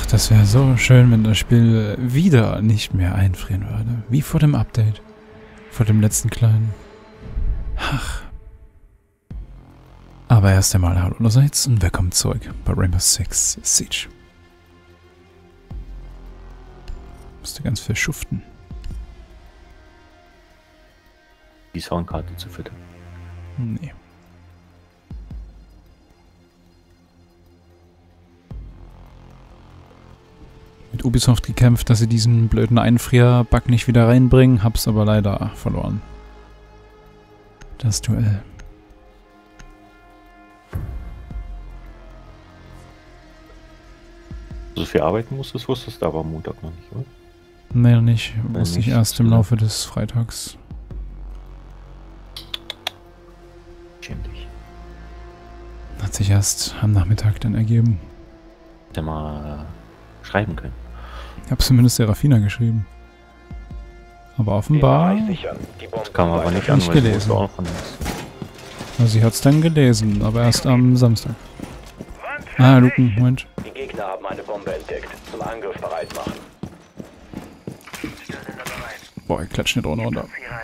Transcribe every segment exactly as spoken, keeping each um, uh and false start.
Ach, das wäre so schön, wenn das Spiel wieder nicht mehr einfrieren würde. Wie vor dem Update. Vor dem letzten kleinen. Ach. Aber erst einmal hallo allerseits und willkommen zurück bei Rainbow Six Siege. Musste ganz viel schuften. Die Soundkarte zu füttern. Nee. Mit Ubisoft gekämpft, dass sie diesen blöden Einfrier-Bug nicht wieder reinbringen, hab's aber leider verloren. Das Duell. So viel arbeiten musst, das wusstest du aber am Montag noch nicht, oder? Nee, noch nicht. Nein, Wusste ich nicht. erst im Laufe des Freitags. Schäm dich. Hat sich erst am Nachmittag dann ergeben. Hätte mal äh, schreiben können. Ich habe zumindest Serafina geschrieben. Aber offenbar... Das kam aber nicht an, Nicht weil sie gelesen. wusste auch von uns. Also sie hat's dann gelesen, aber erst am Samstag. Ah, Luken, Moment. Die Gegner haben eine Bombe entdeckt. Zum Angriff bereit machen. Boah, ich klatsche nicht ohne runter.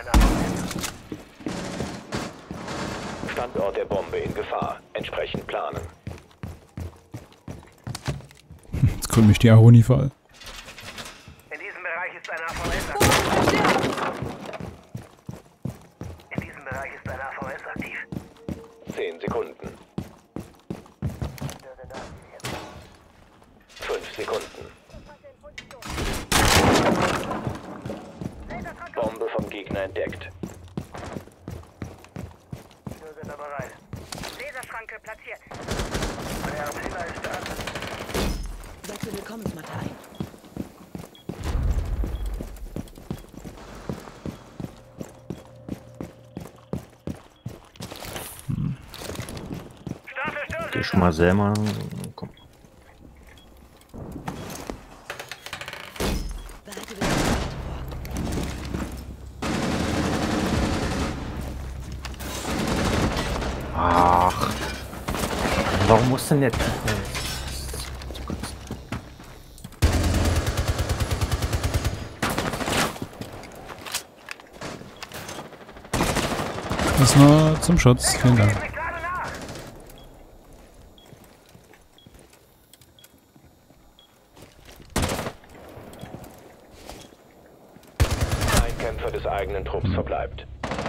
Standort der Bombe in Gefahr. Entsprechend planen. Jetzt kommt mich die Aroni-Fall. In diesem Bereich ist ein A V S aktiv. In diesem Bereich ist ein A V S aktiv. Zehn Sekunden. Fünf Sekunden. Bombe vom Gegner entdeckt. Wir sind da bereit. Laserschranke platziert. Der Erzähler ist da. Wechsel Willkommensmatei. Geh schon mal selber. Komm. Bereite Willkommensmatei vor. Ach. Warum muss denn jetzt? Das ist nur zum Schutz. Vielen Dank. Ein Kämpfer des eigenen Trupps verbleibt.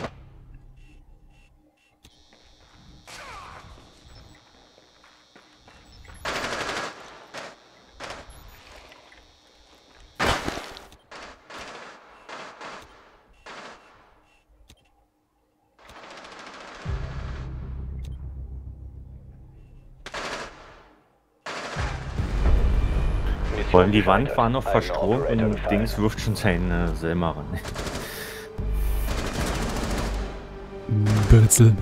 Vor allem die Wand war noch verstromt und Dings wirft schon seine Selma ran. Bürzel.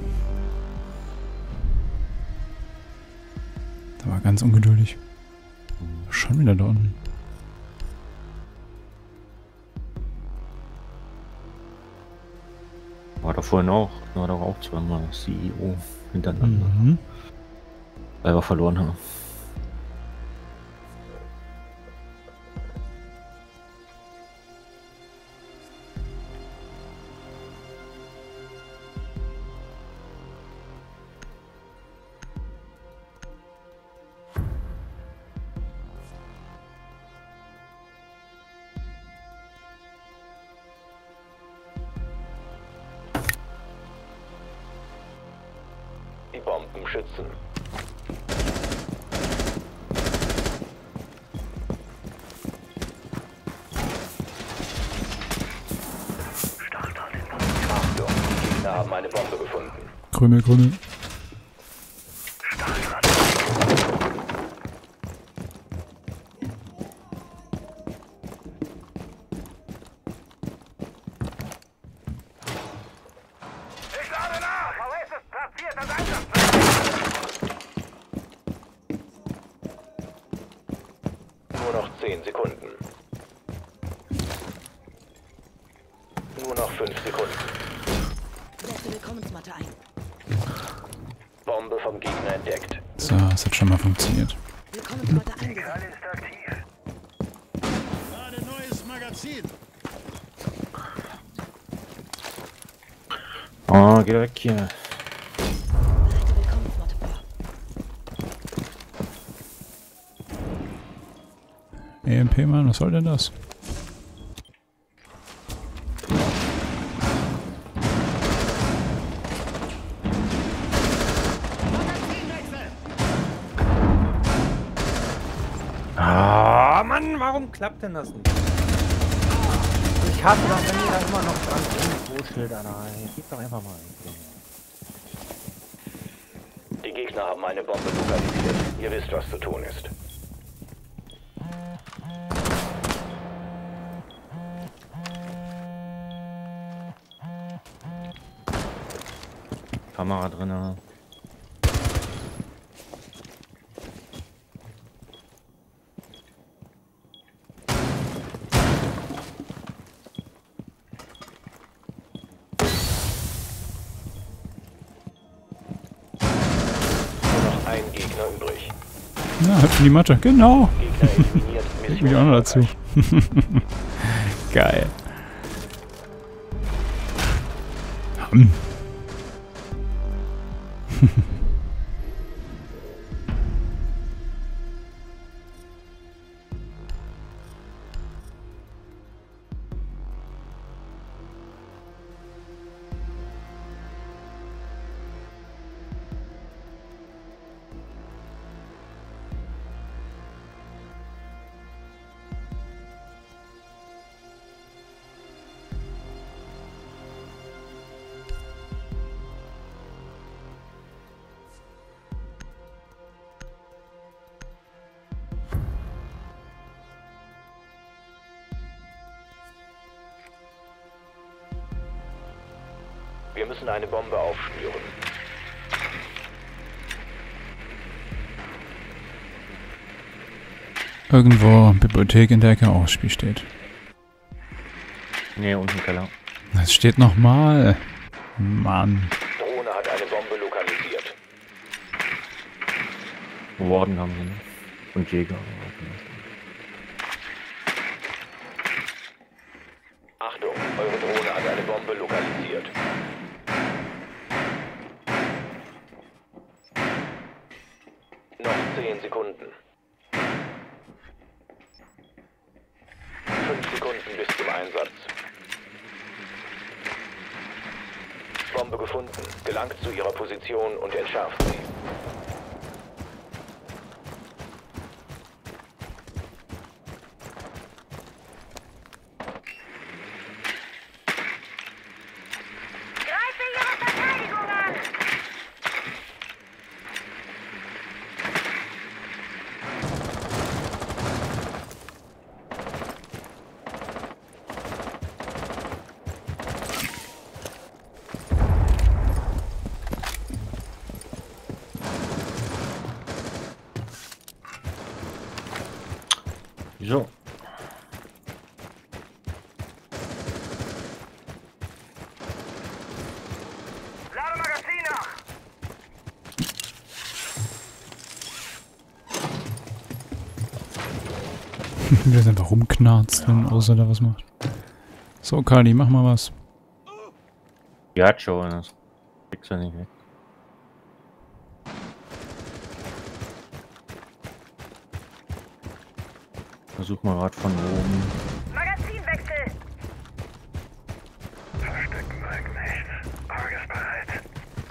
Da war ganz ungeduldig. Schon wieder da unten. War da vorhin auch. War doch auch zweimal C E O hintereinander. Mhm. Weil wir verloren haben. Die Bomben schützen. Achtung, die Gegner haben eine Bombe gefunden. Krümel, Krümel. Ich lade nach! A V S ist platziert als Einsatzplan. Nur noch zehn Sekunden. Nur noch fünf Sekunden. Setze Willkommensmatei ein. Bombe vom Gegner entdeckt. So, es hat schon mal funktioniert. Willkommensrotte Die eingesetzt. Kralle ist aktiv. Gerade neues Magazin. Oh, geh weg hier. Bereite Willkommensrotte vor. E M P, Mann, was soll denn das? Ah, Mann, warum klappt denn das nicht? Ich hab doch, wenn ihr da immer noch dran rumwuschelt, Alter. Gib doch einfach mal. Die Gegner haben eine Bombe lokalisiert. Ihr wisst, was zu tun ist. Kamera drinne. Nur noch ein Gegner übrig. Na, hüpf in die Matte. Genau. Gegner eliminiert. Ich mich auch noch dazu. Geil. Hm. Wir müssen eine Bombe aufspüren. Irgendwo Bibliothek in der Ecke auch Spiel steht. Nee, unten im Keller. Das steht nochmal. Mann. Drohne hat eine Bombe lokalisiert. Warden haben sie, ne? Und Jäger. Achtung, eure Drohne hat eine Bombe lokalisiert. Noch zehn Sekunden. Fünf Sekunden bis zum Einsatz. Bombe gefunden. Gelangt zu ihrer Position und entschärft sie. Greife Ihre Verteidigung an! So. Lade Magazin nach! Wie das einfach rumknarzt, wenn außer da was macht. So, Kali, mach mal was. Ja, schon. Das kriegst du nicht weg. Versuch mal grad von oben. Magazinwechsel! Verstecken bringt nichts. Org ist bereit.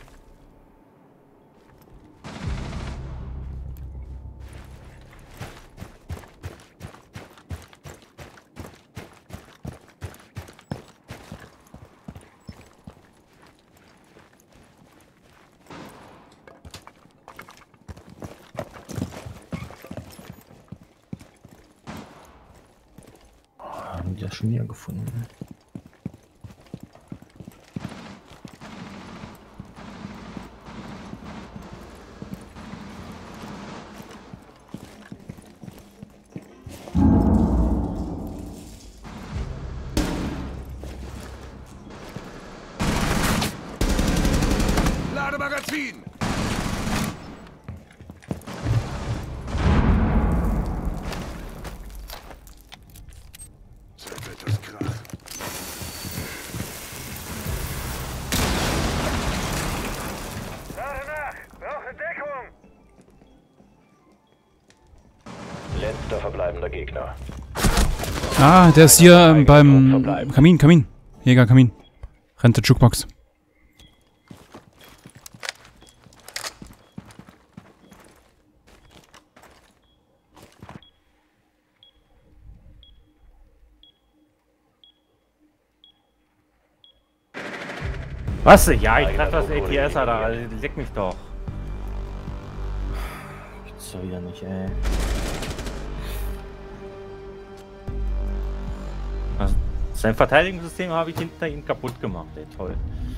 Haben die das schon wieder gefunden? Lademagazin! verbleibender Gegner. Ah, der ist hier beim Kamin, Kamin. Jäger, Kamin. Rennt der Jukebox. Was? Ja, ich treffe das A T S, Alter. Leck mich doch. Gibt's doch wieder nicht, ey. Also, sein Verteidigungssystem habe ich hinter ihm kaputt gemacht, ey. Toll.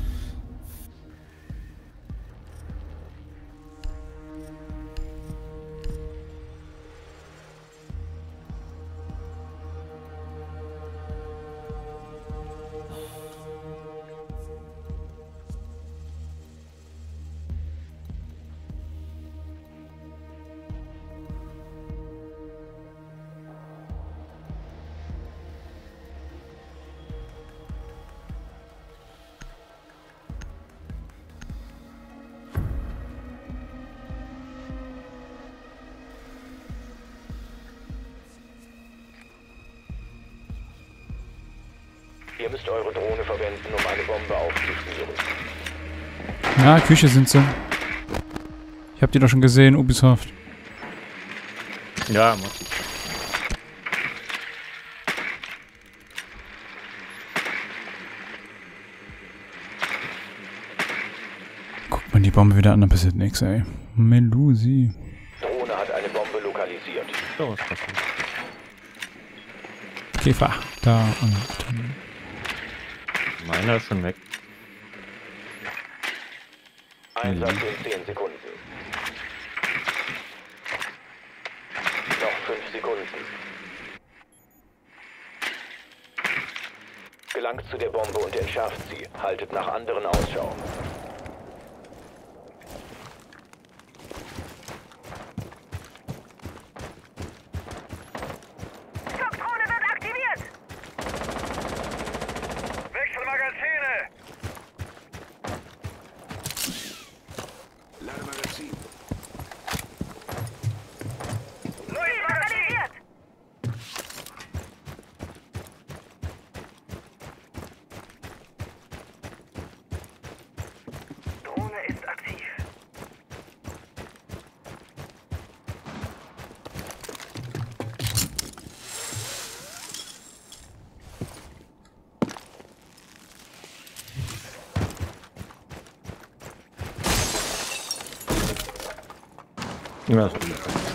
Ihr müsst eure Drohne verwenden, um eine Bombe aufzuspüren. Ja, Küche sind sie. Ich hab die doch schon gesehen, Ubisoft. Ja, muss ich. Guckt man die Bombe wieder an, dann passiert nichts, ey. Melusi. Drohne hat eine Bombe lokalisiert. So, was passiert? Käfer. Da und. Meiner ist schon weg. Einsatz in zehn Sekunden. Noch fünf Sekunden. Gelangt zu der Bombe und entschärft sie. Haltet nach anderen Ausschau. Schockdrohne wird aktiviert! Wechsel Magazine! Lade Magazin. Neues Magazin! Drohne ist aktiv. Ja, ist gut.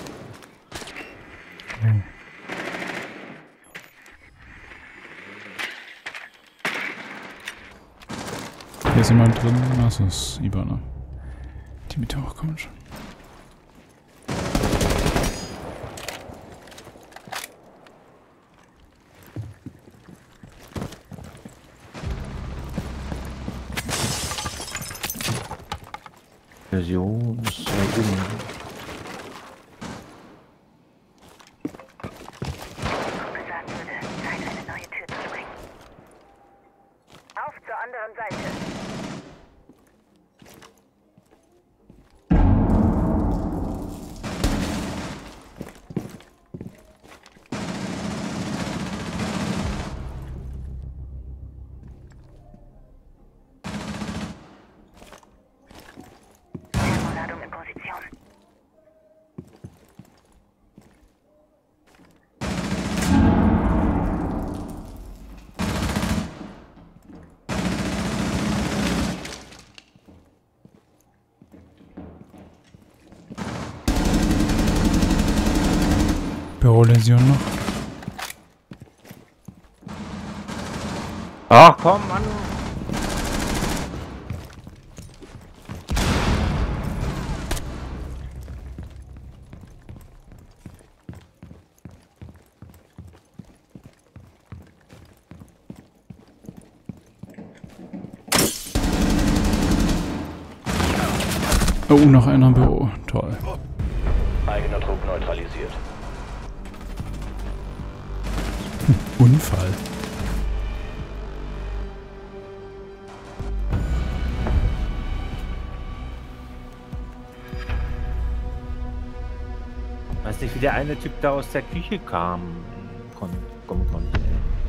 Hier ist jemand drin. Das ist Ibana. Die mit hochkommen schon. Version ist ja oben. Gesagt wurde, Zeit eine neue Tür zu springen. Auf zur anderen Seite. Thermoladung in Position. Büroläsion noch. Ach komm, Mann! Oh, noch einer im Büro. Toll. Eigener Trupp neutralisiert. Unfall. Weiß nicht, wie der eine Typ da aus der Küche kam. Kon kommen konnte.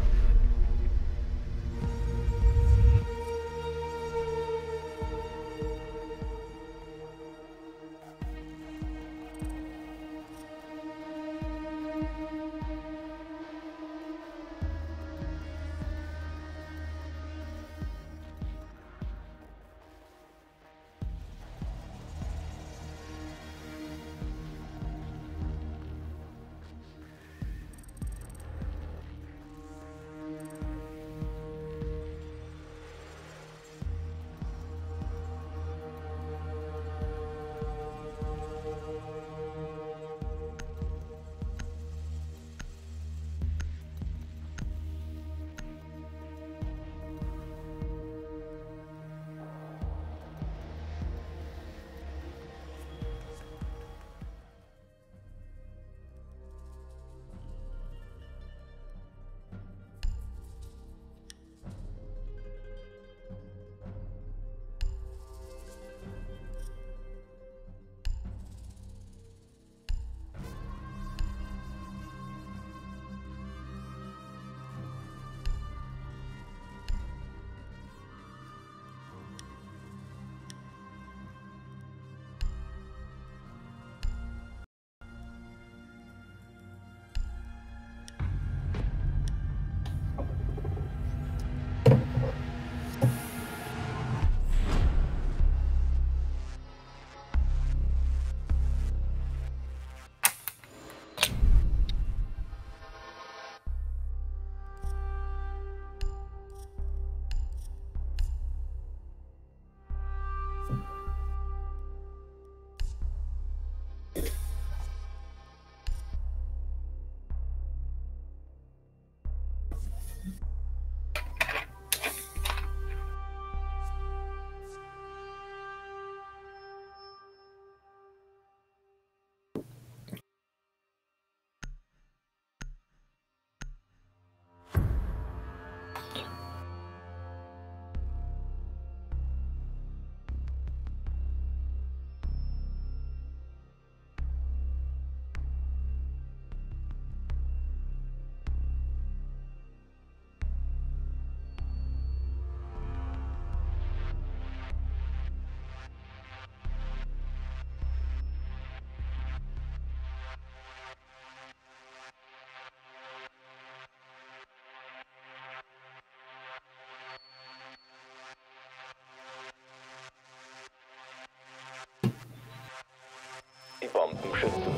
Die Bomben schützen.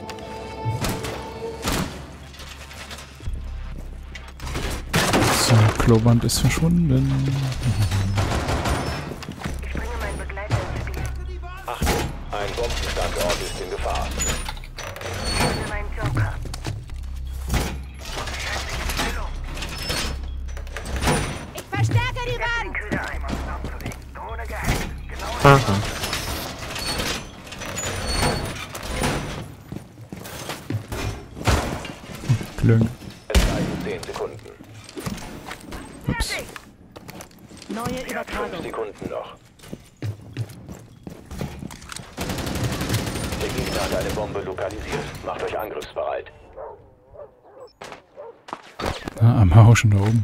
So, Kloband ist verschwunden. Ich bringe meinen Begleiter ins Spiel. Achtung, ein Bombenstandort ist in Gefahr. Ich hole meinen Joker. Ich verstärke die Den Wand! Ködereimer zusammenzulegen. Drohne gehackt. Genau. Aha. Klöng. Es bleiben zehn Sekunden. Ups. Neue fünf Übertragung. Sekunden noch. Der Gegner hat eine Bombe lokalisiert. Macht euch angriffsbereit. Ah, am Haus schon da oben.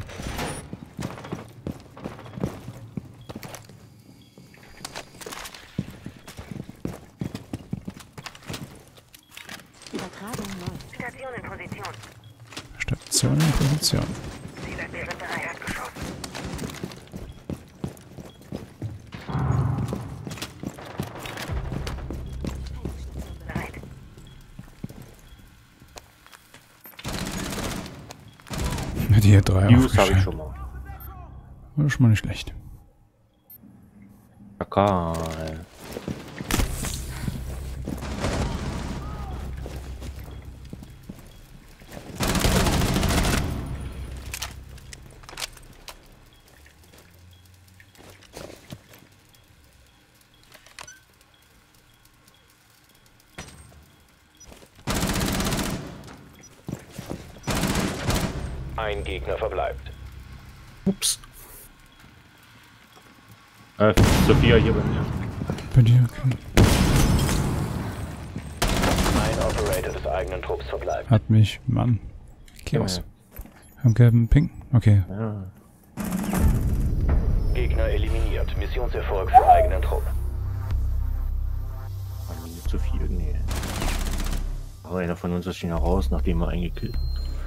Übertragung läuft. Station in Position. Station in Position. Ziel in deren drei hat geschossen. Bereit. Die hier drei News habe ich aufgestellt. schon mal. Das ist schon mal nicht schlecht. Kakal. Ein Gegner verbleibt. Ups. Äh, Sophia hier bei mir. Bei dir, okay. Ein Operator Operator des eigenen Trupps verbleiben. Hat mich, Mann. Chaos. Am gelben Ping? Okay. Ja. Gegner eliminiert. Missionserfolg für eigenen Trupp. War nicht zu viel, nee. Aber einer von uns ist schon raus, nachdem er eingekillt.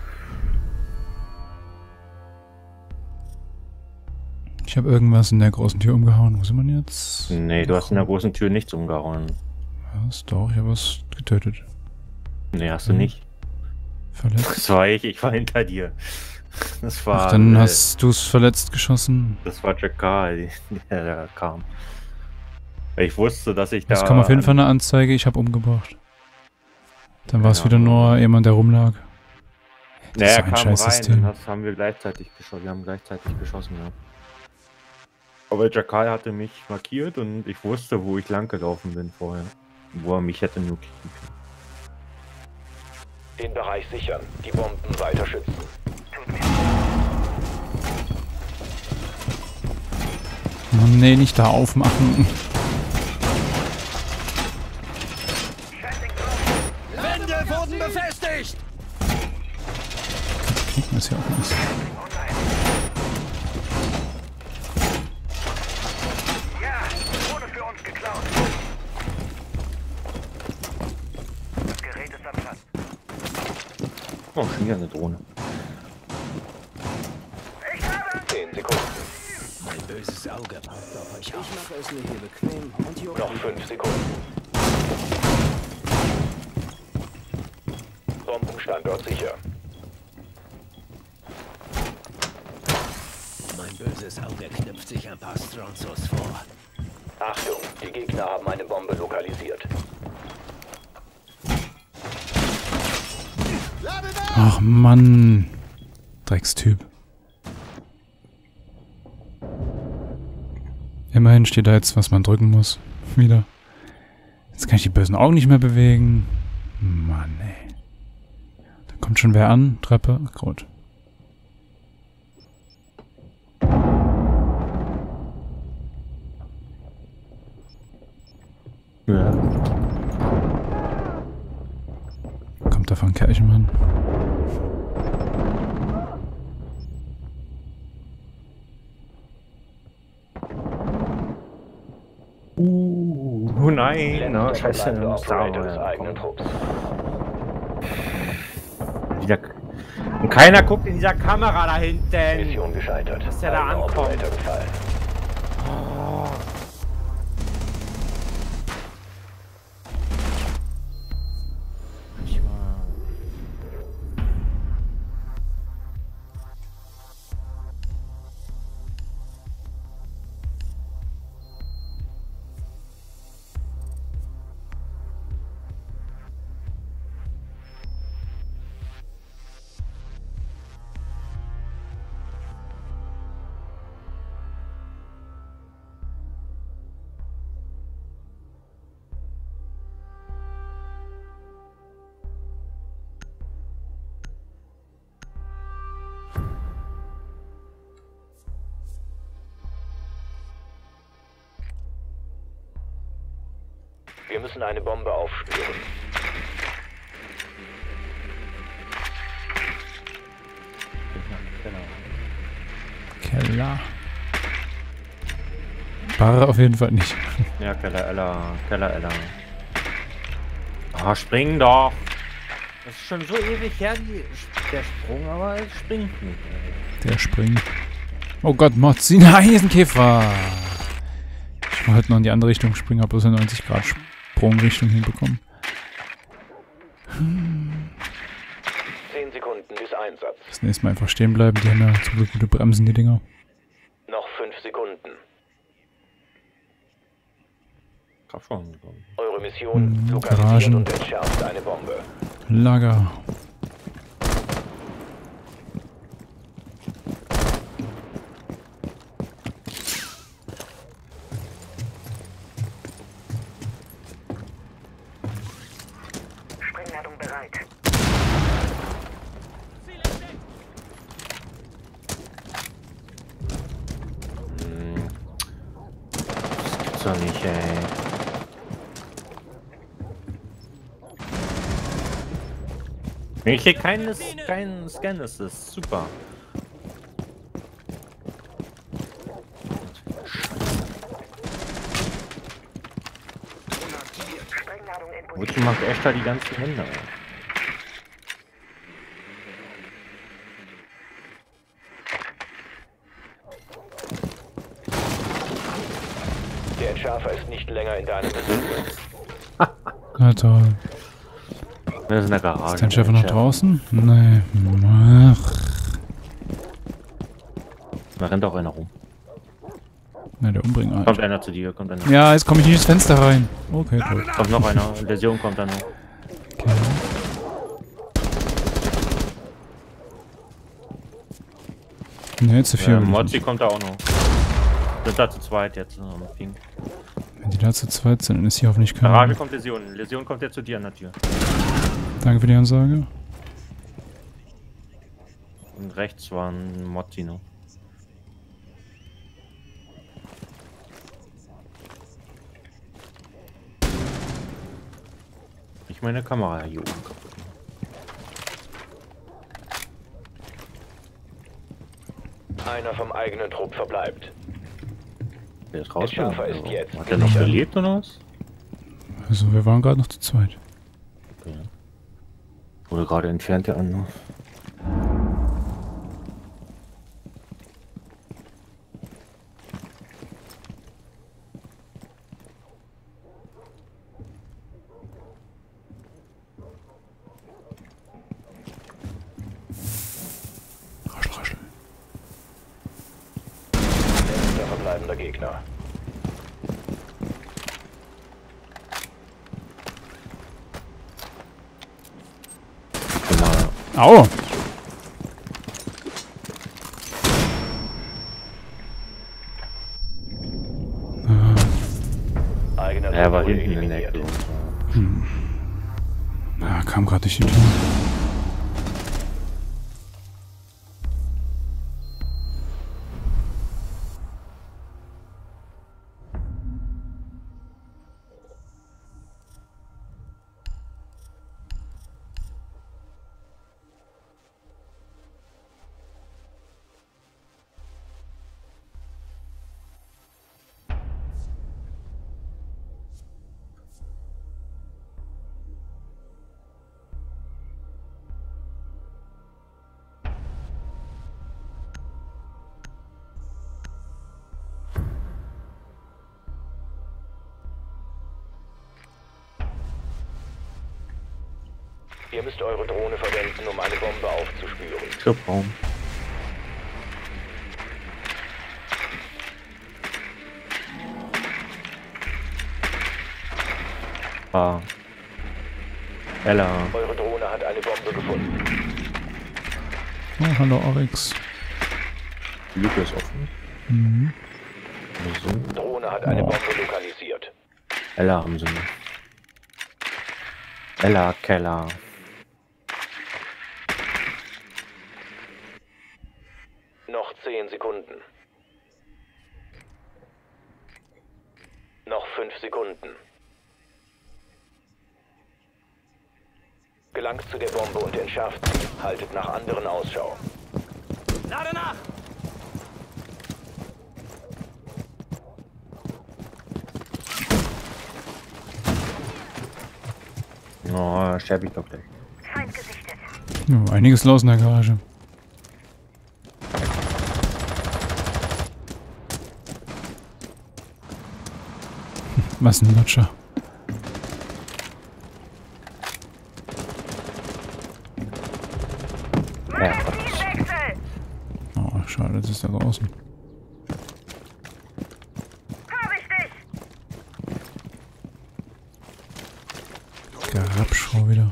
Ich habe irgendwas in der großen Tür umgehauen. Wo sind wir jetzt? Nee, du hast in der großen Tür nichts umgehauen. Was? Doch, ich habe was getötet. Nee, hast du nicht. Verletzt. Das war ich, ich war hinter dir. Das war. Ach, dann äh, hast du es verletzt geschossen. Das war Jack Carl, der da kam. Ich wusste, dass ich da. Es kam auf jeden Fall eine Anzeige, ich habe umgebracht. Dann war es Ja. wieder nur jemand, der rumlag. Das Naja, ist er doch ein kam rein, Scheißsystem. dann hast, haben wir gleichzeitig geschossen. Wir haben gleichzeitig geschossen, ja. Aber Jakal hatte mich markiert und ich wusste, wo ich lang gelaufen bin vorher. Wo er mich hätte nur kriegen können. Den Bereich sichern. Die Bomben weiter schützen. Oh, nee, nicht da aufmachen. Wände wurden befestigt! Kriegen ist ja auch nichts. Ja, wurde für uns geklaut. Das Gerät ist am Platz. Oh, schon wieder eine Drohne. Ich habe... Zehn Sekunden. Mein böses Auge passt auf euch auf. Ich mache es mir hier bequem und hier Noch fünf Sekunden. Bombenstandort sicher. Mein böses Auge knüpft sich ein paar Stronzos vor. Achtung, die Gegner haben eine Bombe lokalisiert. Ach Mann. Dreckstyp. Immerhin steht da jetzt, was man drücken muss. Wieder. Jetzt kann ich die bösen Augen nicht mehr bewegen. Mann, ey. Da kommt schon wer an. Treppe. Ach, gut. Ja. Kommt da von Kirchenmann. Uh, oh nein, na, Letzter scheiße. verbleibender muss da Operator des aber eigenen kommen. Trupps. Wieder. Und keiner guckt in dieser Kamera da hinten. Mission gescheitert. Dass der da Eigener ankommt. Operator gefallen. Oh. Wir müssen eine Bombe aufspüren. Keller. Barre auf jeden Fall nicht. Ja, Keller Ella, Keller Ella. Ah, spring doch! Das ist schon so ewig her, die, der Sprung, aber es springt nicht. Der springt. Oh Gott, Mozzi. Nein, hier ist ein Käfer. Ich wollte noch in die andere Richtung springen, habe bloß eine neunzig Grad Sprungrichtung hinbekommen. Zehn Sekunden bis Einsatz. Das nächste Mal einfach stehen bleiben. Die haben ja zum Glück gute Bremsen, die Dinger. Noch fünf Sekunden. Hab schon. Eure Mission Mhm, lokalisiert Garagen. und entschärft eine Bombe. Lager. Sprengladung bereit. Hm. Das gibt's doch nicht, ey. Ich krieg keinen kein Scan, das ist super. Sprengladung in Position. Wozu macht Ashtar die ganzen Hände? Der Entschärfer ist nicht länger in deinem Besitz. Na toll. Das ist in der Garage. Ist dein Chef noch draußen? Nee. Ach. Da rennt auch einer rum. Na, der Umbringer. Kommt einer zu dir, kommt einer. Ja, jetzt komme ich nicht ins Fenster rein. Okay, gut. Kommt noch einer. Läsion kommt dann noch. Okay. Ne, zu viel. Ja, Mozzi kommt da auch noch. Sind da zu zweit jetzt am Ping. Wenn die da zu zweit sind, dann ist hier hoffentlich keiner. Garage kommt Läsion. Läsion kommt jetzt zu dir an der Tür. Danke für die Ansage. Und rechts war ein Mozzi noch. Ich meine Kamera hier oben kaputt. Einer vom eigenen Trupp verbleibt. Der ist raus. Entschärfer ist jetzt Hat der noch gesichert. gelebt oder was? Also, wir waren gerade noch zu zweit. Okay. Wurde gerade entfernt, der andere. Raschel, raschel. Letzter verbleibender Gegner. Genau. Au! Eigener Er war Trupp wurde hinten in der eliminiert. Ecke. Ja, kam gerade durch die Tür. Ihr müsst eure Drohne verwenden, um eine Bombe aufzuspüren. Schubraum. Ah. Ella. Eure Drohne hat eine Bombe gefunden. Oh, hallo, Oryx. Die Lücke ist offen. Mhm. Also, Drohne hat eine Oh. Bombe lokalisiert. Ella haben sie noch. Ella, Keller. Noch zehn Sekunden. Noch fünf Sekunden. Gelangt zu der Bombe und entschärft sie. Haltet nach anderen Ausschau. Lade nach! Oh, sterb ich doch gleich. Feind gesichtet. Oh, einiges los in der Garage. Was ein Lutscher. Ja, Teamwechsel! Oh, schade, das ist da draußen. Hab ich dich! Gerabschau wieder.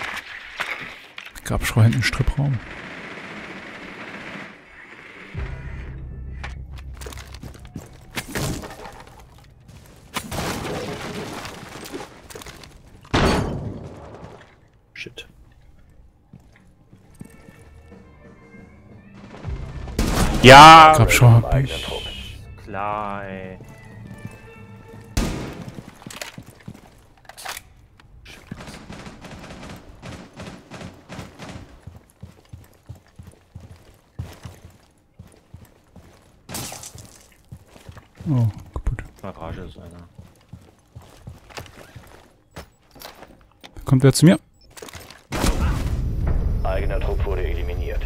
Grabschrei hinten im Strippraum. Ja, Grabschau hab Eigener ich. Trupp. klar, ey. Oh, kaputt. Garage ist einer. Da kommt wer zu mir. Eigener Trupp wurde eliminiert.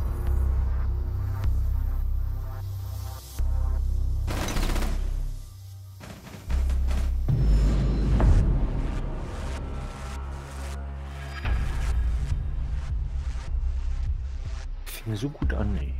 Fing so gut an, ey.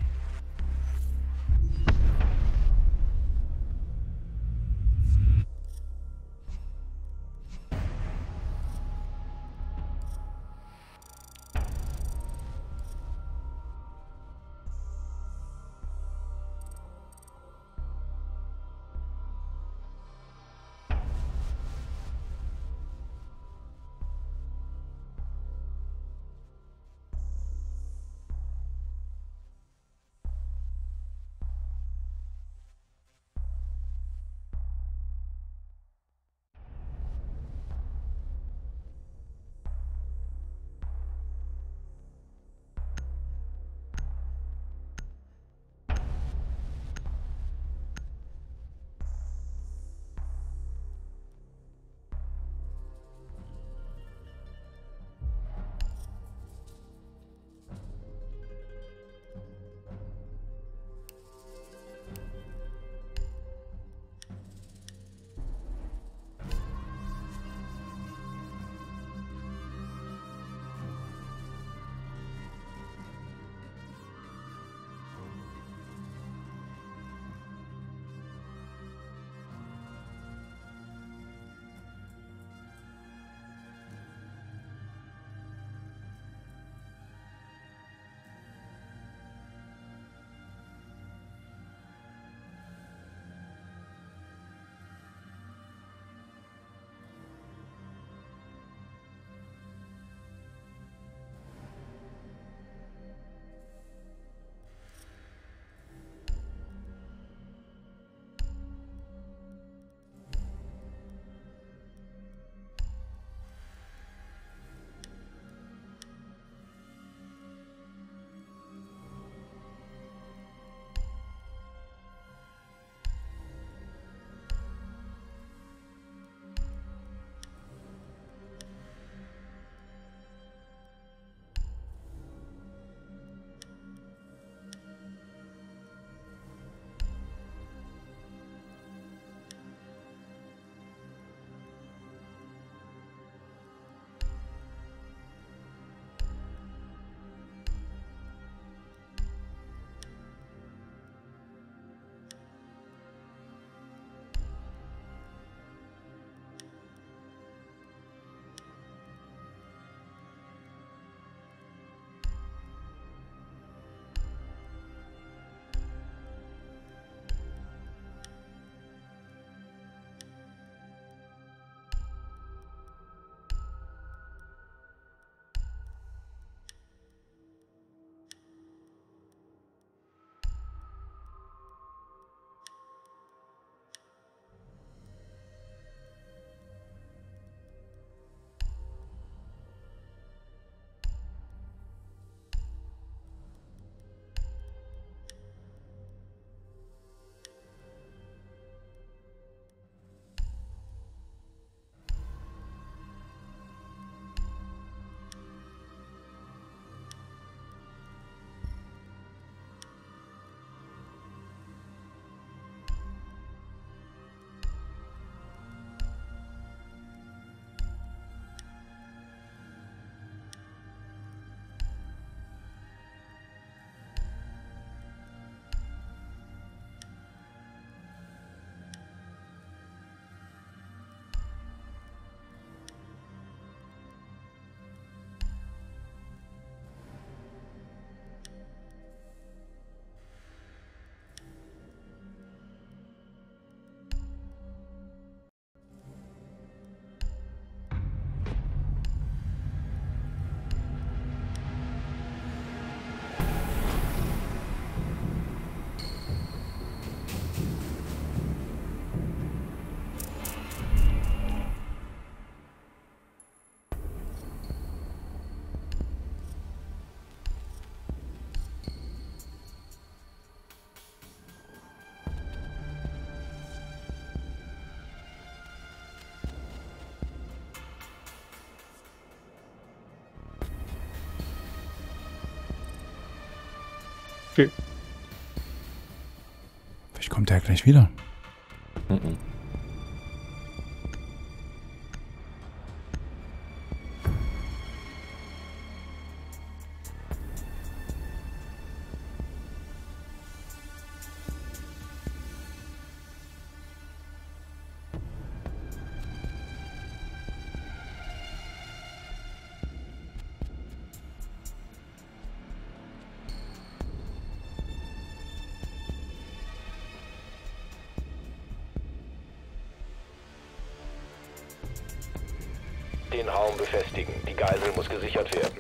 Okay. Vielleicht kommt er gleich wieder. Mhm. Den Raum befestigen. Die Geisel muss gesichert werden.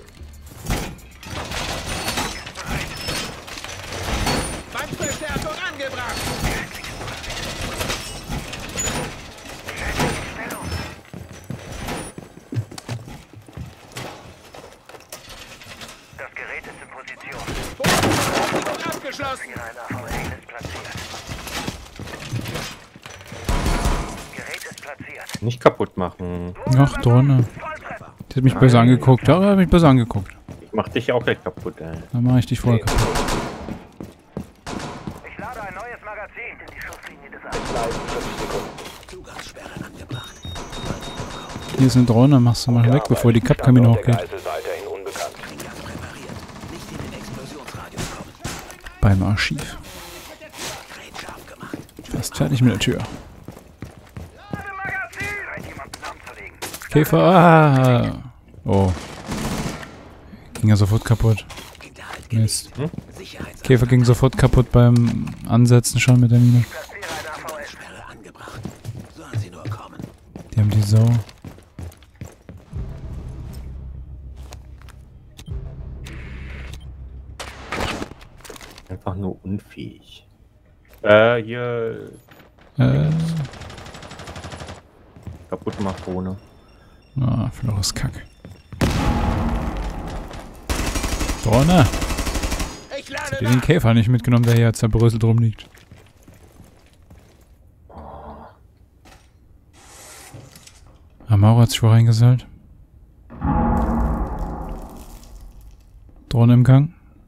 Feindverstärkung angebracht! Das Gerät ist in Position. Bodenverteidigung abgeschlossen! Hier ein A V S ist platziert. Gerät ist platziert. Nicht kaputt machen. Ach, Drohne. Die hat mich böse angeguckt. Ja, die hat mich böse angeguckt. Ich mach dich auch gleich kaputt, ey. Dann mache ich dich voll kaputt. Ich lade ein neues Magazin in die Schusslinie des Es bleiben fünf Sekunden. Zugangssperre angebracht. Hier ist eine Drohne, machst du mal weg, bevor die Kappkabine Standort der hochgeht. Geisel weiterhin unbekannt. Eingang präpariert. Nicht in den Explosionsradius kommen. Beim Archiv. Gerät scharf gemacht. Fast fertig mit der Tür. Lade Magazin! Bereit, jemanden lahmzulegen. Käfer, ah! Oh. Ging ja sofort kaputt. Hinterhalt Mist. Sicherheits- Käfer ging sofort kaputt beim Ansetzen schon mit der Mine. Platziere ein A V S. Sperre angebracht. Sollen sie nur kommen. Die haben die Sau. Einfach nur unfähig. Äh, hier Äh, kaputt macht ohne. ah, Flores Kack. Drohne! Ich Habt lade ihr den Käfer nicht mitgenommen, der hier zerbröselt rumliegt? Amaro hat sich wohl reingesellt. Drohne im Gang.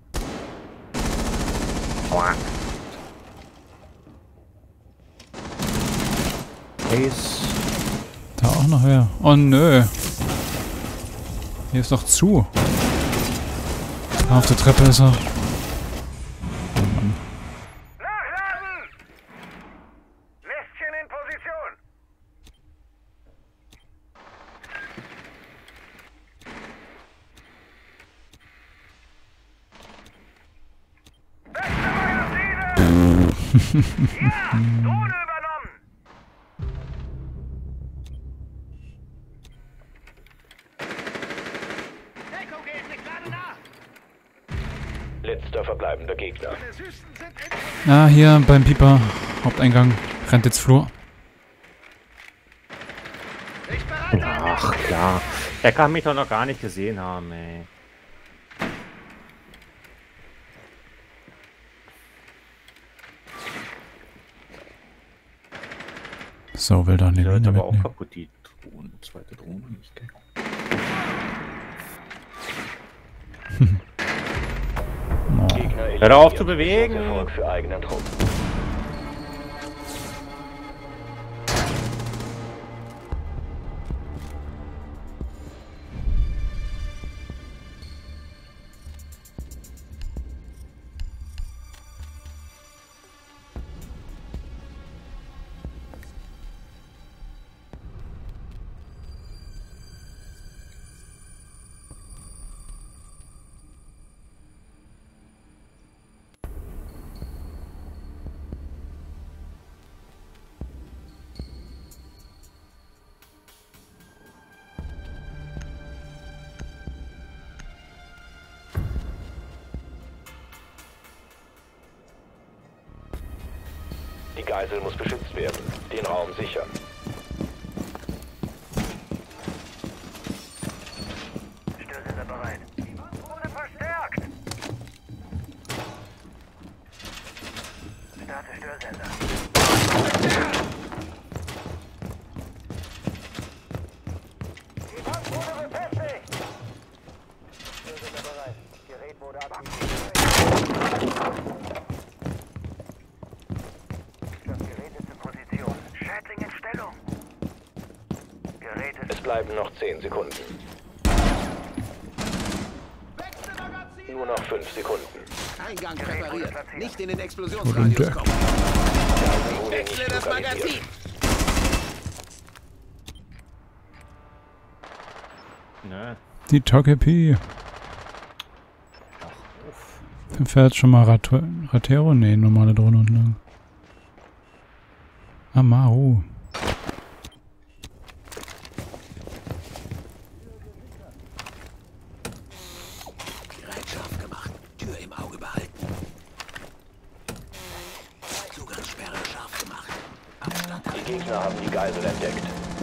Ace. Da auch noch wer. Oh nö. Hier ist doch zu. Ah, auf der Treppe ist er. Oh Mann. Nachladen! Lästchen in Position. Beste Magazine! Ja, Drohne übernommen! Deckung geht, ich lade nach! Letzter verbleibender Gegner. Polizisten sind in Ah, hier beim Pieper. Haupteingang. Rennt jetzt Flur. Ich bereit, Ach, klar. Er kann mich doch noch gar nicht gesehen haben, ey. So, will da eine Die Leute Mine aber auch mitnehmen. kaputt, die Drohne. Zweite Drohne nicht, gell? Oh. Gegner Hör auf zu eliminiert. bewegen. Erfolg für eigenen Trupp. Die Geisel muss beschützt werden. Den Raum sichern. Störsender bereit. Wurde verstärkt! Starte Störsender. Die Wand wurde befestigt! Störsender bereit. Gerät wurde aktiviert. verbleiben noch zehn Sekunden. Nur noch fünf Sekunden. Eingang präpariert. Nicht in den Guten Explosionsradius Tag. kommen. Wurde nicht Wechsle das lokalisiert. Magazin. Ne. Die Togepi. Dann fährt schon mal Rat Ratero? Nee, normale Drohne unten lang. Amaru. Gerät scharf gemacht. Tür im Auge behalten. Zugangssperre scharf gemacht. Abstand Die Gegner haben die Geisel entdeckt.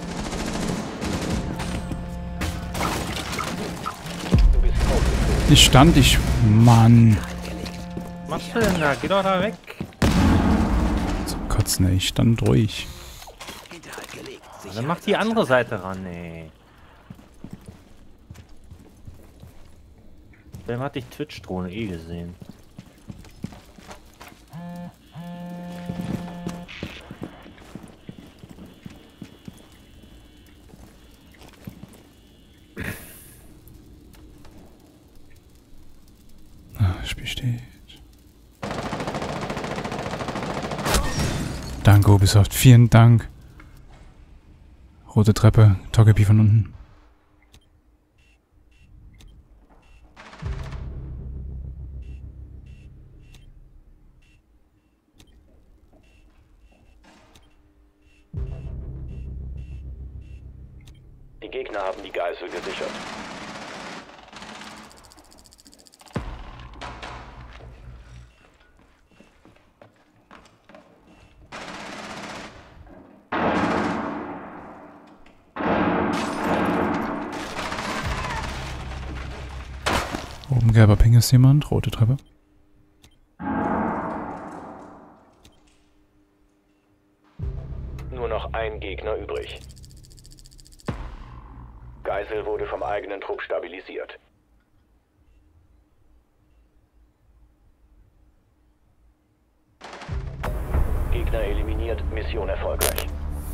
Du bist aufgeführt. Ich stand, ich... Mann. Was machst du denn da? Geh doch da weg. Zum Kotzen, ey. Ich stand ruhig. Hinterhalt gelegt. Dann mach die andere Seite ran, ey. Wem hatte ich Twitch-Drohne eh gesehen? Ah, das Spiel steht. Danke, Ubisoft. Vielen Dank. Rote Treppe. Togepi von unten. Die Gegner haben die Geisel gesichert. Oben gelber Ping ist jemand. Rote Treppe. Nur noch ein Gegner übrig. Geisel wurde vom eigenen Trupp stabilisiert. Gegner eliminiert, Mission erfolgreich.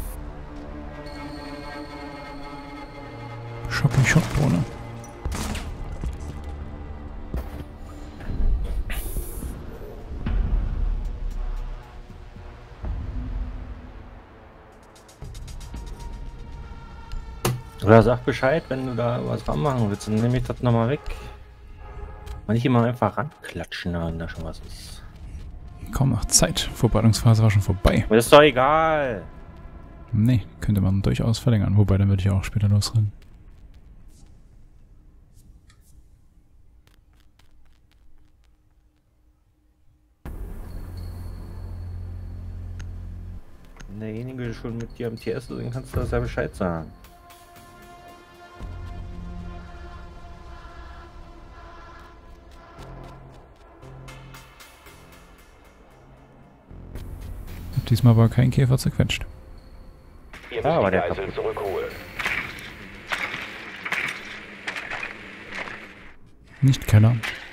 Shocking Shot Drohne. Oder sag Bescheid, wenn du da was dran machen willst, dann nehme ich das nochmal weg. Mal nicht immer einfach ranklatschen, wenn da schon was ist. Kaum noch Zeit. Vorbereitungsphase war schon vorbei. Aber ist doch egal. Nee, könnte man durchaus verlängern. Wobei, dann würde ich auch später losrennen. Wenn derjenige schon mit dir am T S ist, dann kannst du das ja Bescheid sagen. Hab diesmal aber kein Käfer zerquetscht. Ihr müsst Ja, aber die der Geisel kaputt. zurückholen. Nicht Keller.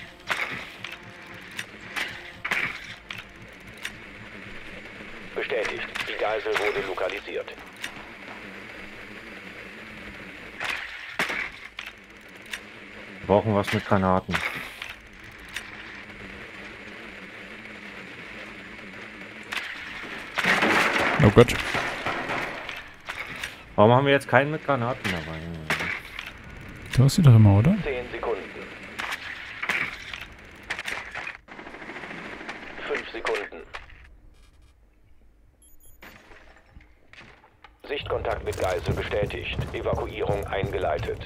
Bestätigt, die Geisel wurde lokalisiert. Wir brauchen was mit Granaten. Oh Gott. Warum haben wir jetzt keinen mit Granaten dabei? Du hast sie doch immer, oder? Zehn Sekunden. Fünf Sekunden. Sichtkontakt mit Geisel bestätigt. Evakuierung eingeleitet.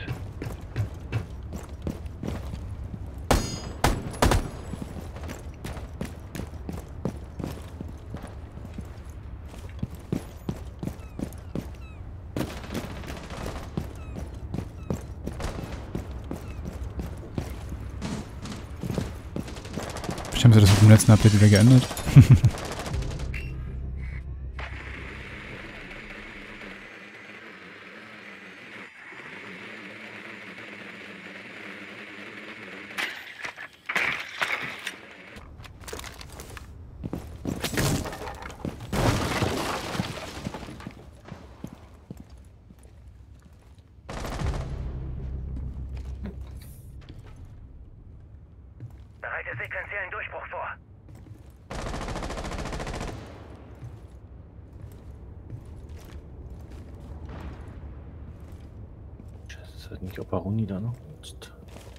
Vielleicht haben sie das mit dem letzten Update wieder geändert. Bereite sequenziellen Durchbruch vor. Ich weiß nicht, ob Aruni da noch nutzt.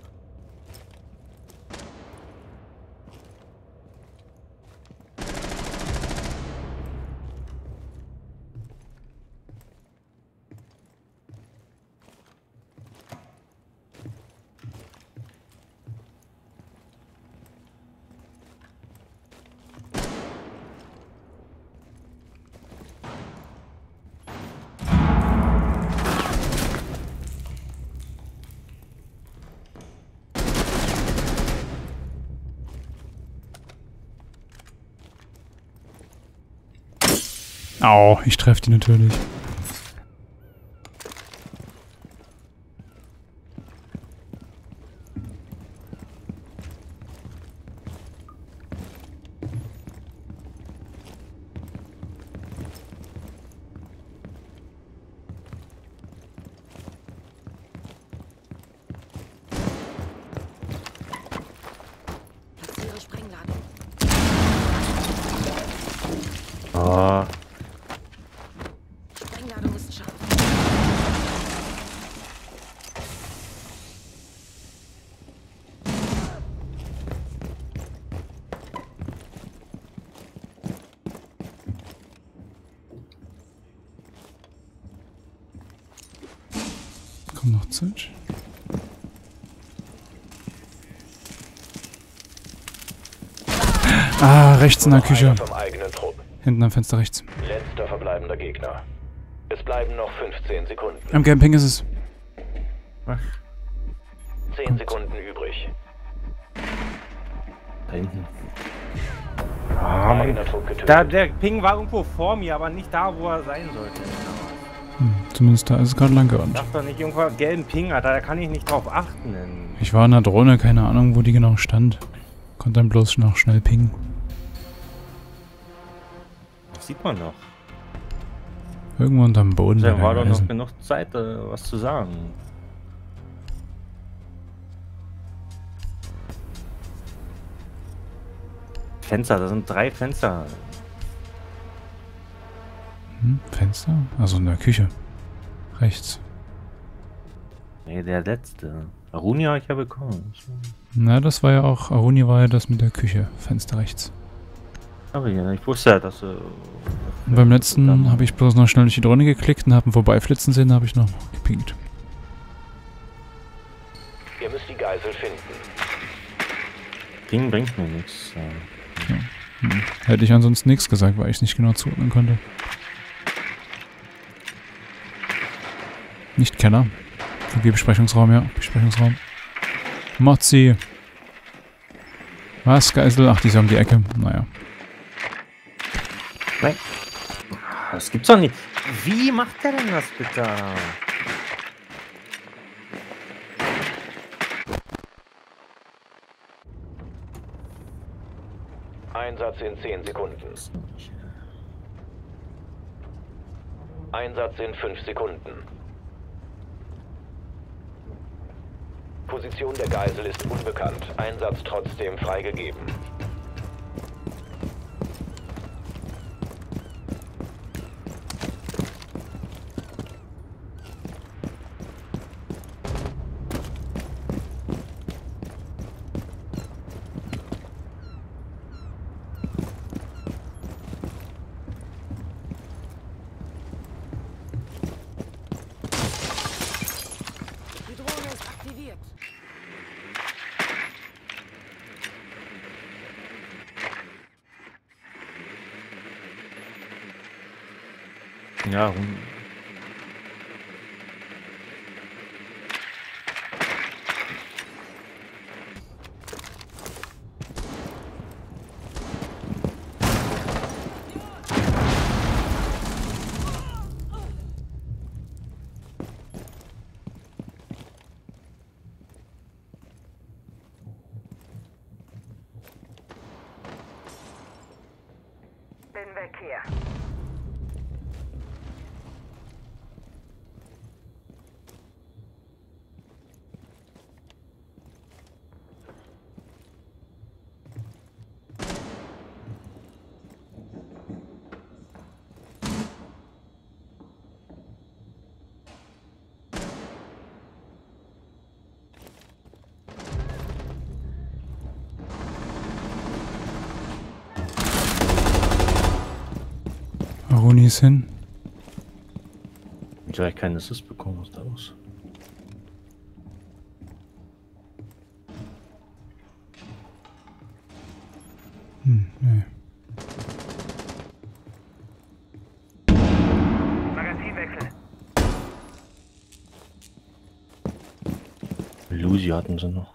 Au, ich treffe die natürlich. Platziere Sprengladung. Ah, Sprengladung ist scharf. Kommt noch Zünd. Ah, rechts in der Küche. Vom eigenen Trupp. Hinten am Fenster rechts. Letzter verbleibender Gegner. Es bleiben noch fünfzehn Sekunden. Am Camping ist es. zehn Sekunden übrig. da hinten. Ah, Mann. Eigener Trupp getötet. Da, der Ping war irgendwo vor mir, aber nicht da, wo er sein sollte. Hm, zumindest da ist es gerade lang Ich gerannt. dachte doch nicht irgendwo einen gelben Ping, Alter, da kann ich nicht drauf achten. Ich war in der Drohne, keine Ahnung, wo die genau stand. Konnte dann bloß noch schnell pingen. Das sieht man doch. Irgendwo unterm Boden. Da war doch noch gewesen. genug Zeit, äh, was zu sagen. Fenster, da sind drei Fenster. Hm, Fenster? Also in der Küche. Rechts. Nee, der letzte. Aruni habe ich ja bekommen. Na, das war ja auch, Aruni war ja das mit der Küche. Fenster rechts. Aber ja, ich wusste ja, dass... Äh, Und beim letzten habe ich bloß noch schnell durch die Drohne geklickt und habe ihn vorbeiflitzen sehen, da habe ich noch gepinkt. Ihr müsst die Geisel finden. Ping bringt mir nichts. Äh. Hm. Hätte ich ansonsten nichts gesagt, weil ich es nicht genau zuordnen konnte. Nicht Kenner. Okay, Besprechungsraum, ja. Besprechungsraum. Mozzi. Was, Geisel? Ach, die ist ja um die Ecke. Naja. Nein. Das gibt's doch nicht. Wie macht der denn das bitte? Einsatz in zehn Sekunden. Einsatz in fünf Sekunden. Position der Geisel ist unbekannt. Einsatz trotzdem freigegeben. Die Drohne ist aktiviert. Ja, rum. Bin weg hier. Honis hin? Ich habe keinen Assist bekommen, was da los? Hm, nee. Magazinwechsel. Lucy hatten sie noch.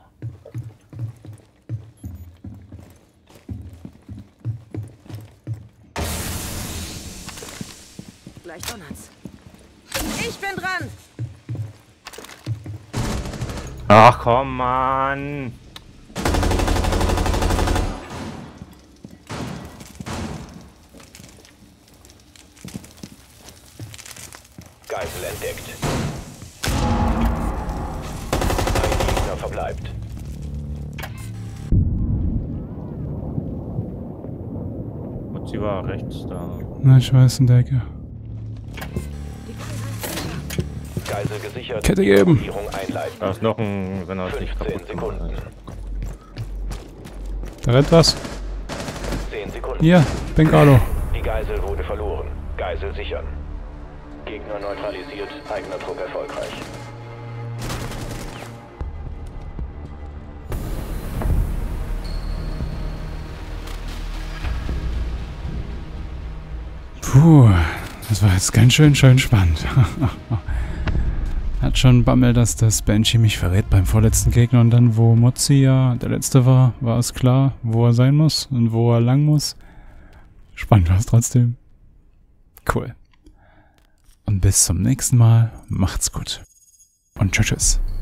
Gleich donnert's. Ich bin dran! Ach komm, Mann! Geisel entdeckt. Ein Gegner verbleibt. Und sie war rechts da. Na, ich weiß, in der Ecke. Geisel gesichert. Kette geben. Evakuierung einleiten. Da ist noch ein, wenn er sich fünfzehn kaputt gemacht Sekunden. hat. Da rennt was. zehn Sekunden. Hier, Bengalo. Die Geisel wurde verloren. Geisel sichern. Gegner neutralisiert. Eigener Trupp erfolgreich. Puh, das war jetzt ganz schön, schön spannend. Hat schon Bammel, dass das Banshee mich verrät beim vorletzten Gegner und dann, wo Mozzi ja der letzte war, war es klar, wo er sein muss und wo er lang muss. Spannend war es trotzdem. Cool. Und bis zum nächsten Mal. Macht's gut. Und tschüss. tschüss.